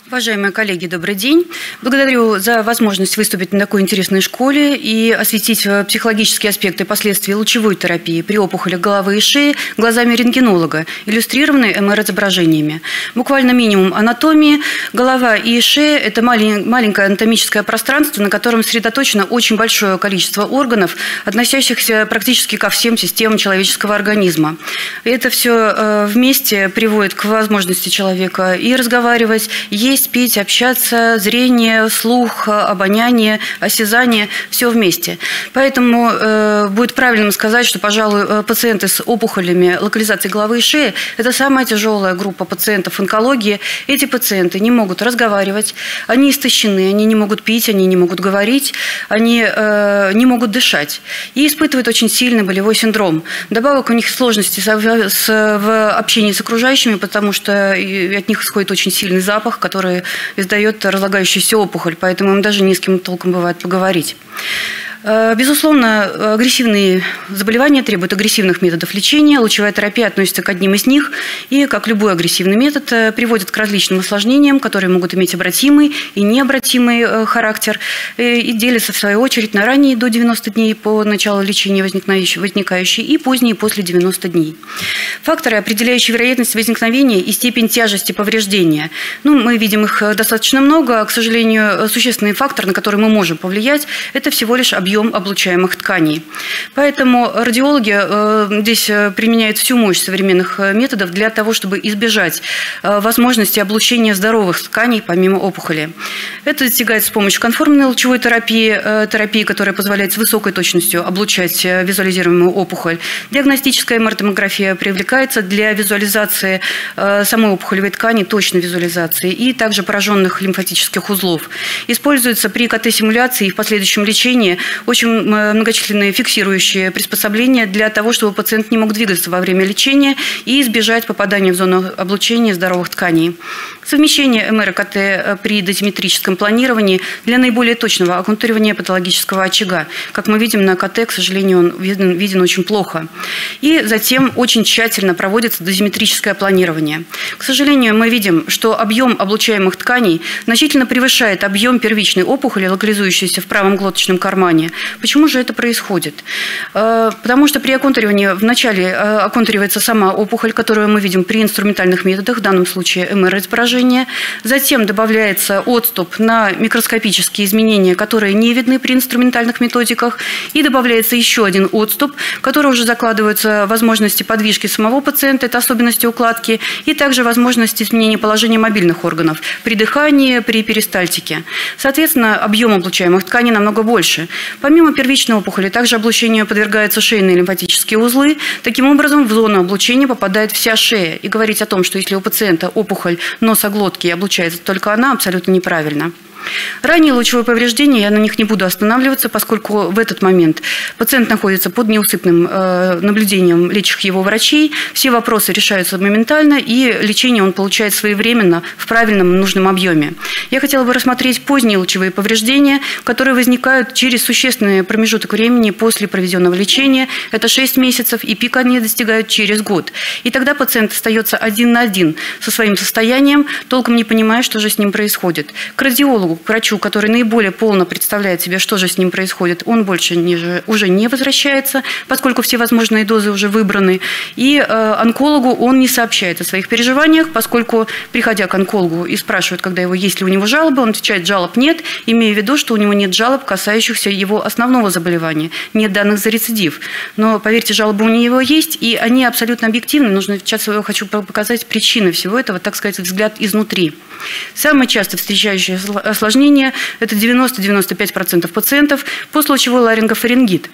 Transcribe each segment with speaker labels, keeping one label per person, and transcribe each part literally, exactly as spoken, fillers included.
Speaker 1: Уважаемые коллеги, добрый день. Благодарю за возможность выступить на такой интересной школе и осветить психологические аспекты последствий лучевой терапии при опухолях головы и шеи глазами рентгенолога, иллюстрированные эм эр изображениями. Буквально минимум анатомии. Голова и шея – это маленькое анатомическое пространство, на котором сосредоточено очень большое количество органов, относящихся практически ко всем системам человеческого организма. Это все вместе приводит к возможности человека и разговаривать, есть, пить, общаться, зрение, слух, обоняние, осязание – все вместе. Поэтому э, будет правильным сказать, что, пожалуй, пациенты с опухолями локализации головы и шеи – это самая тяжелая группа пациентов онкологии. Эти пациенты не могут разговаривать, они истощены, они не могут пить, они не могут говорить, они э, не могут дышать и испытывают очень сильный болевой синдром. Вдобавок у них сложности с, с, в общении с окружающими, потому что от них исходит очень сильный запах, который издает разлагающуюся опухоль, поэтому им даже не с кем толком бывает поговорить. Безусловно, агрессивные заболевания требуют агрессивных методов лечения. Лучевая терапия относится к одним из них и, как любой агрессивный метод, приводит к различным осложнениям, которые могут иметь обратимый и необратимый характер и делятся, в свою очередь, на ранние до девяноста дней по началу лечения возникающие и поздние после девяноста дней. Факторы, определяющие вероятность возникновения и степень тяжести повреждения. Ну, мы видим их достаточно много. К сожалению, существенный фактор, на который мы можем повлиять, это всего лишь объем облучаемых тканей. Поэтому радиологи э, здесь применяют всю мощь современных методов для того, чтобы избежать э, возможности облучения здоровых тканей помимо опухоли. Это достигается с помощью конформной лучевой терапии, э, терапии, которая позволяет с высокой точностью облучать визуализируемую опухоль. Диагностическая эм эр томография привлекается для визуализации э, самой опухолевой ткани, точной визуализации, и также пораженных лимфатических узлов. Используется при ка тэ-симуляции и в последующем лечении очень многочисленные фиксирующие приспособления для того, чтобы пациент не мог двигаться во время лечения и избежать попадания в зону облучения здоровых тканей. Совмещение эм эр и ка тэ при дозиметрическом планировании для наиболее точного оконтуривания патологического очага. Как мы видим на ка тэ, к сожалению, он виден, виден очень плохо. И затем очень тщательно проводится дозиметрическое планирование. К сожалению, мы видим, что объем облучаемых тканей значительно превышает объем первичной опухоли, локализующейся в правом глоточном кармане. Почему же это происходит? Потому что при оконтуривании вначале оконтуривается сама опухоль, которую мы видим при инструментальных методах, в данном случае эм эр изображения. Затем добавляется отступ на микроскопические изменения, которые не видны при инструментальных методиках. И добавляется еще один отступ, который уже закладываются возможности подвижки самого пациента, это особенности укладки, и также возможности изменения положения мобильных органов при дыхании, при перистальтике. Соответственно, объем облучаемых тканей намного больше. Помимо первичной опухоли, также облучению подвергаются шейные лимфатические узлы. Таким образом, в зону облучения попадает вся шея. И говорить о том, что если у пациента опухоль носоглотки и облучается только она, абсолютно неправильно. Ранние лучевые повреждения, я на них не буду останавливаться, поскольку в этот момент пациент находится под неусыпным наблюдением лечащих его врачей, все вопросы решаются моментально, и лечение он получает своевременно, в правильном, нужном объеме. Я хотела бы рассмотреть поздние лучевые повреждения, которые возникают через существенный промежуток времени после проведенного лечения, это шесть месяцев, и пик они достигают через год. И тогда пациент остается один на один со своим состоянием, толком не понимая, что же с ним происходит. К радиологу, к врачу, который наиболее полно представляет себе, что же с ним происходит, он больше не, уже не возвращается, поскольку все возможные дозы уже выбраны. И э, онкологу он не сообщает о своих переживаниях, поскольку, приходя к онкологу и спрашивают, когда его, есть ли у него жалобы, он отвечает: жалоб нет, имея в виду, что у него нет жалоб, касающихся его основного заболевания, нет данных за рецидив. Но, поверьте, жалобы у него есть, и они абсолютно объективны. Нужно, сейчас я хочу показать причины всего этого, так сказать, взгляд изнутри. Самое часто встречающееся осложнение – это девяносто-девяносто пять процентов пациентов постлучевой ларингофарингит.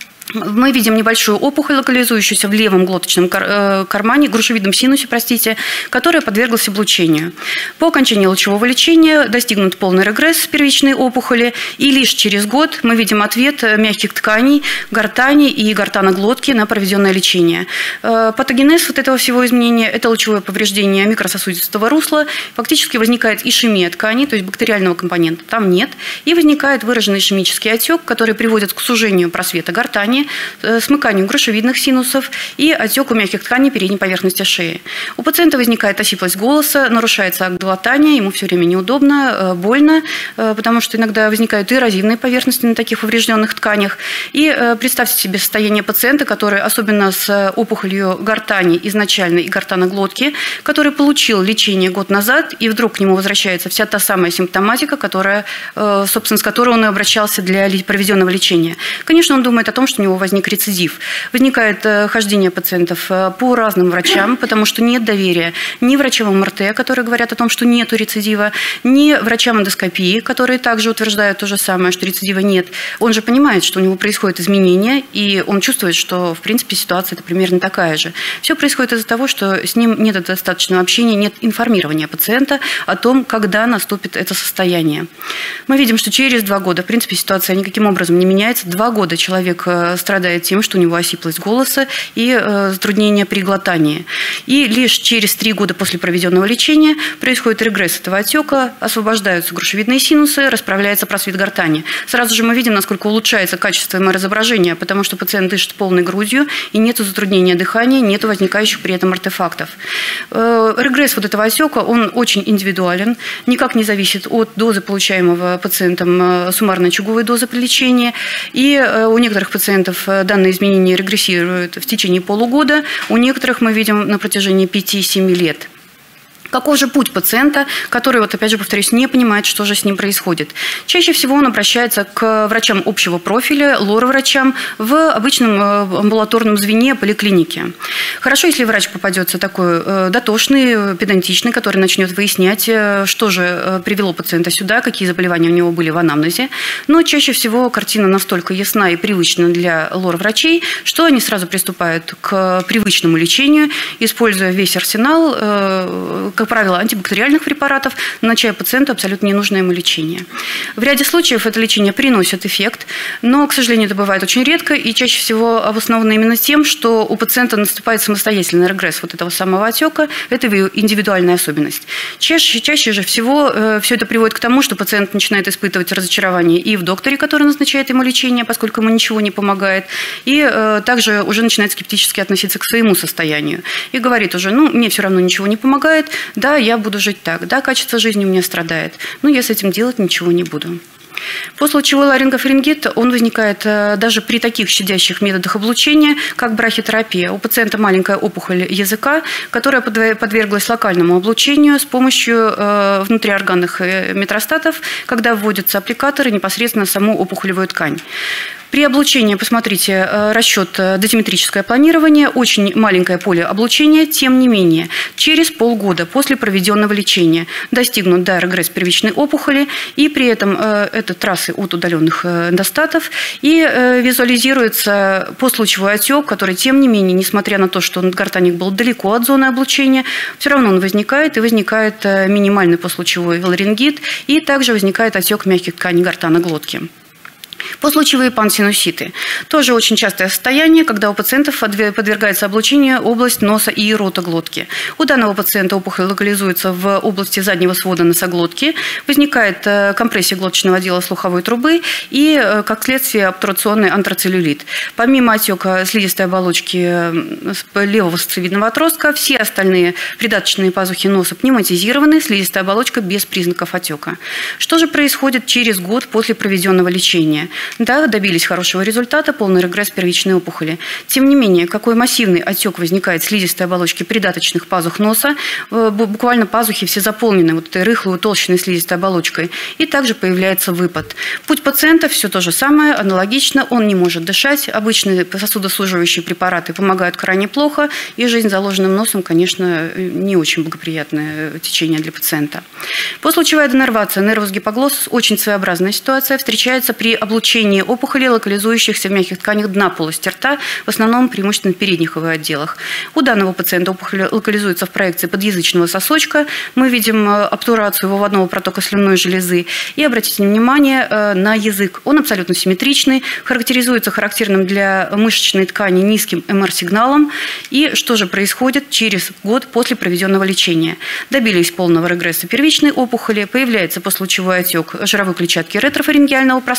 Speaker 1: Мы видим небольшую опухоль, локализующуюся в левом глоточном кармане, грушевидном синусе, простите, которая подверглась облучению. По окончании лучевого лечения достигнут полный регресс первичной опухоли, и лишь через год мы видим ответ мягких тканей, гортани и гортаноглотки на проведенное лечение. Патогенез вот этого всего изменения – это лучевое повреждение микрососудистого русла. Фактически возникает ишемия тканей, то есть бактериального компонента там нет, и возникает выраженный ишемический отек, который приводит к сужению просвета гортани, ткани, смыканию грушевидных синусов и отеку мягких тканей передней поверхности шеи. У пациента возникает осиплость голоса, нарушается акт глотания, ему все время неудобно, больно, потому что иногда возникают эрозивные поверхности на таких поврежденных тканях. И представьте себе состояние пациента, который, особенно с опухолью гортани изначально и гортаноглотки, который получил лечение год назад, и вдруг к нему возвращается вся та самая симптоматика, которая, собственно, с которой он и обращался для проведенного лечения. Конечно, он думает о том, что у него возник рецидив. Возникает хождение пациентов по разным врачам, потому что нет доверия ни врачам эм эр тэ, которые говорят о том, что нет рецидива, ни врачам эндоскопии, которые также утверждают то же самое, что рецидива нет. Он же понимает, что у него происходят изменения, и он чувствует, что, в принципе, ситуация это примерно такая же. Все происходит из-за того, что с ним нет достаточного общения, нет информирования пациента о том, когда наступит это состояние. Мы видим, что через два года, в принципе, ситуация никаким образом не меняется. Два года человек страдает тем, что у него осиплость голоса и затруднение при глотании. И лишь через три года после проведенного лечения происходит регресс этого отека, освобождаются грушевидные синусы, расправляется просвет гортани. Сразу же мы видим, насколько улучшается качество эм эр изображения, потому что пациент дышит полной грудью, и нет затруднения дыхания, нет возникающих при этом артефактов. Регресс вот этого отека, он очень индивидуален, никак не зависит от дозы, получаемого пациентом суммарно-очаговой дозы при лечении. И у некоторых пациентов данные изменения регрессируют в течение полугода, у некоторых мы видим на протяжении пяти-семи лет. Каков же путь пациента, который, вот опять же повторюсь, не понимает, что же с ним происходит? Чаще всего он обращается к врачам общего профиля, лор-врачам в обычном амбулаторном звене поликлиники. Хорошо, если врач попадется такой дотошный, педантичный, который начнет выяснять, что же привело пациента сюда, какие заболевания у него были в анамнезе. Но чаще всего картина настолько ясна и привычна для лор-врачей, что они сразу приступают к привычному лечению, используя весь арсенал, как правило, антибактериальных препаратов, назначая пациенту абсолютно ненужное ему лечение. В ряде случаев это лечение приносит эффект, но, к сожалению, это бывает очень редко и чаще всего обосновано именно тем, что у пациента наступает самостоятельный регресс вот этого самого отека, это его индивидуальная особенность. Чаще, чаще же всего э, все это приводит к тому, что пациент начинает испытывать разочарование и в докторе, который назначает ему лечение, поскольку ему ничего не помогает, и э, также уже начинает скептически относиться к своему состоянию. И говорит уже, ну, мне все равно ничего не помогает, да, я буду жить так, да, качество жизни у меня страдает, но я с этим делать ничего не буду. Постлучевой ларингофарингит, он возникает даже при таких щадящих методах облучения, как брахитерапия. У пациента маленькая опухоль языка, которая подверглась локальному облучению с помощью внутриорганных метастатов, когда вводятся аппликаторы непосредственно в саму опухолевую ткань. При облучении, посмотрите, расчет дозиметрическое планирование, очень маленькое поле облучения, тем не менее, через полгода после проведенного лечения достигнут до регресс первичной опухоли, и при этом это трассы от удаленных эндостатов, и визуализируется постлучевой отек, который, тем не менее, несмотря на то, что гортаник был далеко от зоны облучения, все равно он возникает, и возникает минимальный постлучевой ларингит, и также возникает отек мягких тканей гортаноглотки. Постлучевые пансинуситы. Тоже очень частое состояние, когда у пациентов подвергается облучению область носа и ротоглотки. У данного пациента опухоль локализуется в области заднего свода носоглотки, возникает компрессия глоточного отдела слуховой трубы и, как следствие, обтурационный антрацеллюлит. Помимо отека слизистой оболочки левого сосцевидного отростка, все остальные придаточные пазухи носа пневматизированы, слизистая оболочка без признаков отека. Что же происходит через год после проведенного лечения? Да, добились хорошего результата, полный регресс первичной опухоли. Тем не менее, какой массивный отек возникает в слизистой оболочке придаточных пазух носа, буквально пазухи все заполнены вот этой рыхлой толщиной слизистой оболочкой, и также появляется выпад. Путь пациента все то же самое, аналогично, он не может дышать, обычные сосудосуживающие препараты помогают крайне плохо, и жизнь с заложенным носом, конечно, не очень благоприятное течение для пациента. Постлучевая денервация, нервус гипоглоссус, очень своеобразная ситуация, встречается при облучении Облучение опухолей, локализующихся в мягких тканях дна полости рта, в основном преимущественно в передних отделах. У данного пациента опухоль локализуется в проекции подъязычного сосочка. Мы видим обтурацию выводного протока слюнной железы. И обратите внимание на язык. Он абсолютно симметричный, характеризуется характерным для мышечной ткани низким эм эр-сигналом. И что же происходит через год после проведенного лечения? Добились полного регресса первичной опухоли, появляется постлучевой отек жировой клетчатки ретрофарингеального пространства,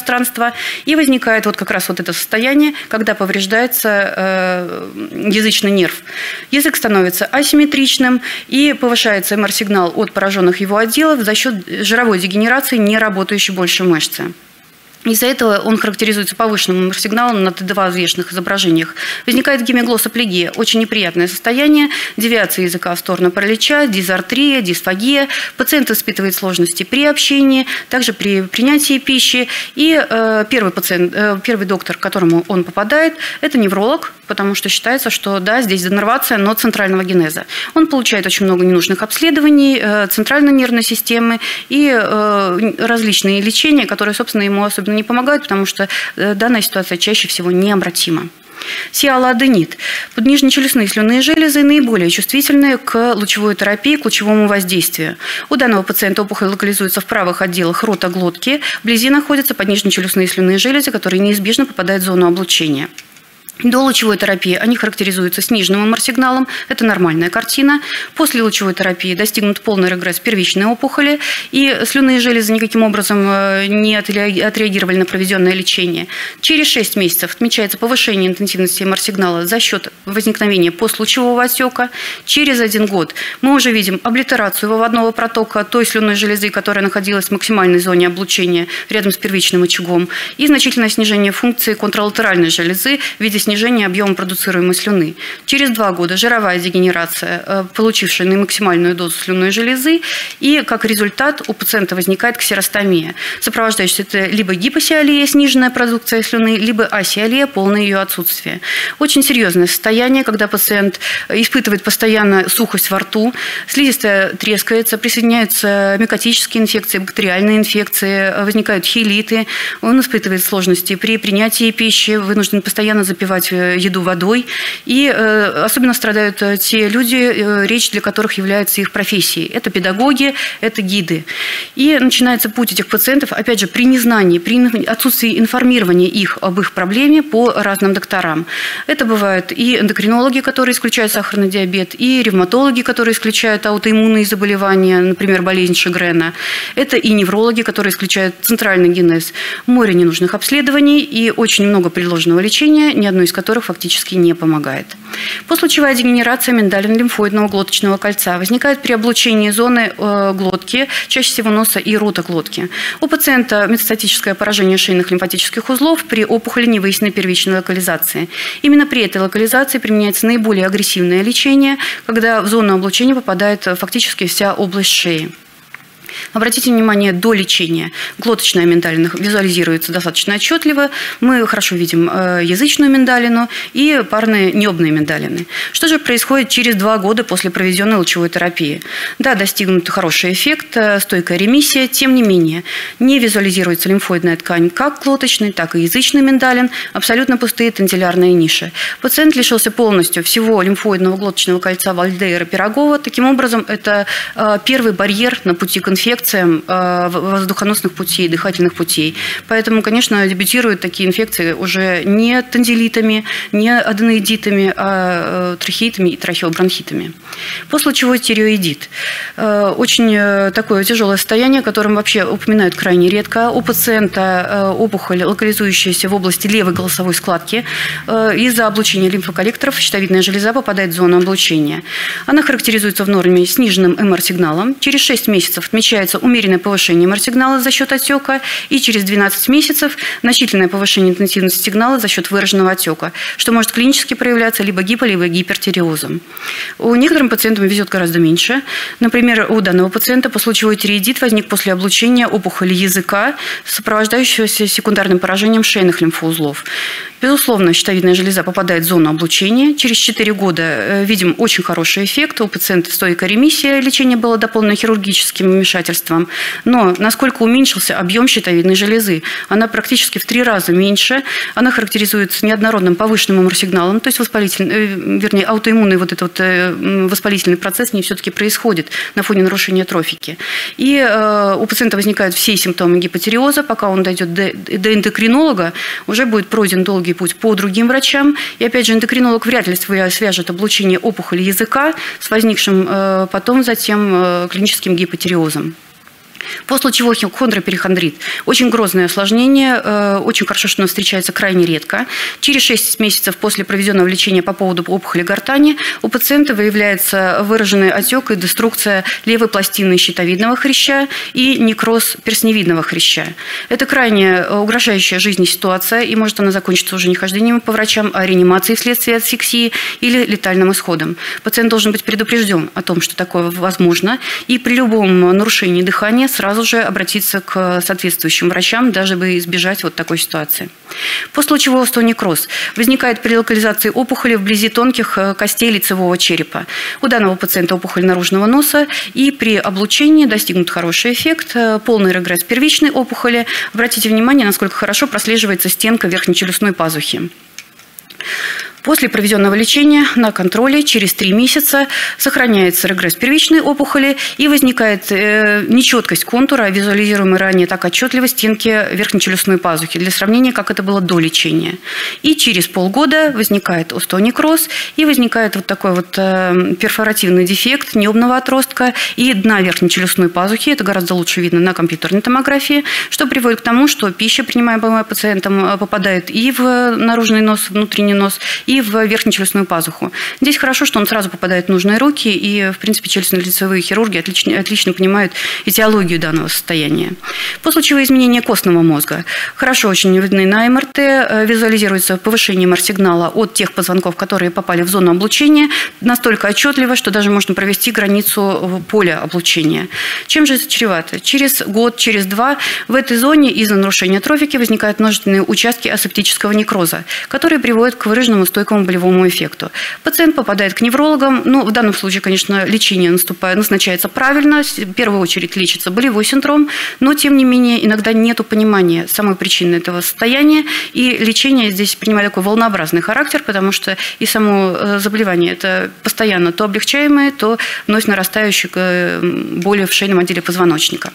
Speaker 1: отдела, и возникает вот как раз вот это состояние, когда повреждается язычный нерв. Язык становится асимметричным, и повышается эм эр-сигнал от пораженных его отделов за счет жировой дегенерации не работающей больше мышцы. Из-за этого он характеризуется повышенным эм эр-сигналом на тэ дэ два взвешенных изображениях. Возникает гемиглоссоплегия, очень неприятное состояние, девиация языка в сторону паралича, дизартрия, дисфагия. Пациент испытывает сложности при общении, также при принятии пищи. И э, первый, пациент, э, первый доктор, к которому он попадает, это невролог, потому что считается, что да, здесь денервация, но центрального генеза. Он получает очень много ненужных обследований э, центральной нервной системы и э, различные лечения, которые, собственно, ему особенно не помогают, потому что данная ситуация чаще всего необратима. Сиалоаденит. Поднижнечелюстные слюнные железы наиболее чувствительны к лучевой терапии, к лучевому воздействию. У данного пациента опухоль локализуется в правых отделах рота глотки. Вблизи находятся поднижнечелюстные слюнные железы, которые неизбежно попадают в зону облучения. До лучевой терапии они характеризуются сниженным эм эр-сигналом, это нормальная картина. После лучевой терапии достигнут полный регресс первичной опухоли, и слюнные железы никаким образом не отреагировали на проведенное лечение. Через шесть месяцев отмечается повышение интенсивности эм эр-сигнала за счет возникновения постлучевого отека. Через один год мы уже видим облитерацию выводного протока той слюнной железы, которая находилась в максимальной зоне облучения рядом с первичным очагом, и значительное снижение функции контралатеральной железы в виде снижение объема продуцируемой слюны. Через два года жировая дегенерация, получившая максимальную дозу слюнной железы, и как результат у пациента возникает ксеростомия, сопровождающаяся это либо гипосиалия, сниженная продукция слюны, либо асиалия, полное ее отсутствие. Очень серьезное состояние, когда пациент испытывает постоянно сухость во рту, слизистая трескается, присоединяются микотические инфекции, бактериальные инфекции, возникают хелиты, он испытывает сложности при принятии пищи, вынужден постоянно запивать еду водой. И э, особенно страдают те люди, э, речь для которых является их профессией. Это педагоги, это гиды. И начинается путь этих пациентов, опять же, при незнании, при отсутствии информирования их об их проблеме по разным докторам. Это бывают и эндокринологи, которые исключают сахарный диабет, и ревматологи, которые исключают аутоиммунные заболевания, например, болезнь Шегрена. Это и неврологи, которые исключают центральный генез. Море ненужных обследований и очень много предложенного лечения, ни одно из которых фактически не помогает. Послучевая дегенерация миндалин-лимфоидного глоточного кольца возникает при облучении зоны э, глотки, чаще всего носа и рота глотки. У пациента метастатическое поражение шейных лимфатических узлов при опухоли невыясненной первичной локализации. Именно при этой локализации применяется наиболее агрессивное лечение, когда в зону облучения попадает фактически вся область шеи. Обратите внимание, до лечения глоточная миндалина визуализируется достаточно отчетливо. Мы хорошо видим язычную миндалину и парные небные миндалины. Что же происходит через два года после проведенной лучевой терапии? Да, достигнут хороший эффект, стойкая ремиссия. Тем не менее, не визуализируется лимфоидная ткань как глоточный, так и язычный миндалин. Абсолютно пустые тензилярные ниши. Пациент лишился полностью всего лимфоидного глоточного кольца Вальдейра-Пирогова. Таким образом, это первый барьер на пути к инфекции воздухоносных путей, дыхательных путей. Поэтому, конечно, дебютируют такие инфекции уже не тонзиллитами, не аденоидитами, а трахеитами и трахеобронхитами. Послучевой стереоидит. Очень такое тяжелое состояние, о котором вообще упоминают крайне редко. У пациента опухоль, локализующаяся в области левой голосовой складки. Из-за облучения лимфоколлекторов щитовидная железа попадает в зону облучения. Она характеризуется в норме сниженным эм эр-сигналом. Через шесть месяцев отмечается умеренное повышение эм эр-сигнала за счет отека, и через двенадцать месяцев значительное повышение интенсивности сигнала за счет выраженного отека, что может клинически проявляться либо гипо, либо гипертиреозом. У некоторым пациентам везет гораздо меньше. Например, у данного пациента послучевой тиреоидит возник после облучения опухоли языка, сопровождающегося секундарным поражением шейных лимфоузлов. Безусловно, щитовидная железа попадает в зону облучения. Через четыре года видим очень хороший эффект. У пациента стойкая ремиссия, лечение было дополнено хирургическим вмешательством. Но насколько уменьшился объем щитовидной железы? Она практически в три раза меньше. Она характеризуется неоднородным повышенным эм эр-сигналом, то есть воспалительный, вернее, аутоиммунный вот этот вот воспалительный процесс не все-таки происходит на фоне нарушения трофики. И э, у пациента возникают все симптомы гипотиреоза. Пока он дойдет до, до эндокринолога, уже будет пройден долгий путь по другим врачам. И опять же, эндокринолог вряд ли свяжет облучение опухоли языка с возникшим потом затем клиническим гипотиреозом. Послучевой хондроперихондрит – очень грозное осложнение, очень хорошо, что оно встречается крайне редко. Через шесть месяцев после проведенного лечения по поводу опухоли гортани у пациента выявляется выраженный отек и деструкция левой пластины щитовидного хряща и некроз перстневидного хряща. Это крайне угрожающая жизни ситуация, и может она закончиться уже не хождением по врачам, а реанимацией вследствие асфиксии или летальным исходом. Пациент должен быть предупрежден о том, что такое возможно, и при любом нарушении дыхания сразу же обратиться к соответствующим врачам, даже бы избежать вот такой ситуации. Послучевой остеонекроз возникает при локализации опухоли вблизи тонких костей лицевого черепа. У данного пациента опухоль наружного носа, и при облучении достигнут хороший эффект, полный регресс первичной опухоли. Обратите внимание, насколько хорошо прослеживается стенка верхнечелюстной пазухи. После проведенного лечения на контроле через три месяца сохраняется регресс первичной опухоли и возникает нечеткость контура, визуализируемой ранее так отчетливо стенки верхнечелюстной пазухи, для сравнения, как это было до лечения. И через полгода возникает остеонекроз и возникает вот такой вот перфоративный дефект небного отростка и дна верхнечелюстной пазухи. Это гораздо лучше видно на компьютерной томографии, что приводит к тому, что пища, принимаемая пациентом, попадает и в наружный нос, внутренний нос, и в верхнечелюстную пазуху. Здесь хорошо, что он сразу попадает в нужные руки, и, в принципе, челюстно-лицевые хирурги отлично, отлично понимают этиологию данного состояния. Послучевые изменения костного мозга. Хорошо очень видны на эм эр тэ, визуализируется повышение эм эр сигнала от тех позвонков, которые попали в зону облучения, настолько отчетливо, что даже можно провести границу поля облучения. Чем же это чревато? Через год, через два в этой зоне из-за нарушения трофики возникают множественные участки асептического некроза, которые приводят к выраженному стойкому болевому эффекту. Пациент попадает к неврологам. Ну, в данном случае, конечно, лечение наступает, назначается правильно. В первую очередь лечится болевой синдром, но, тем не менее, иногда нет понимания самой причины этого состояния. И лечение здесь принимает такой волнообразный характер, потому что и само заболевание – это постоянно то облегчаемое, то вновь нарастающее боли в шейном отделе позвоночника.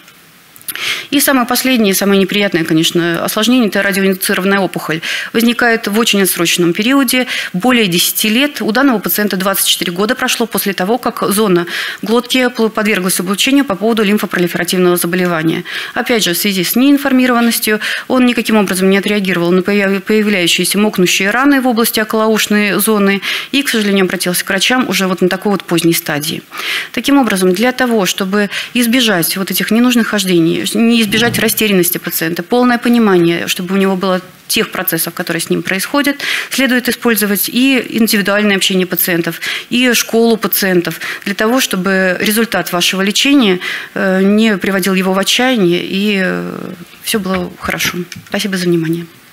Speaker 1: И самое последнее, самое неприятное, конечно, осложнение – это радиоиндуцированная опухоль. Возникает в очень отсроченном периоде, более десяти лет. У данного пациента двадцать четыре года прошло после того, как зона глотки подверглась облучению по поводу лимфопролиферативного заболевания. Опять же, в связи с неинформированностью он никаким образом не отреагировал на появляющиеся мокнущие раны в области околоушной зоны и, к сожалению, обратился к врачам уже вот на такой вот поздней стадии. Таким образом, для того, чтобы избежать вот этих ненужных хождений, не избежать растерянности пациента, полное понимание, чтобы у него было тех процессов, которые с ним происходят, следует использовать и индивидуальное общение пациентов, и школу пациентов, для того, чтобы результат вашего лечения не приводил его в отчаяние, и все было хорошо. Спасибо за внимание.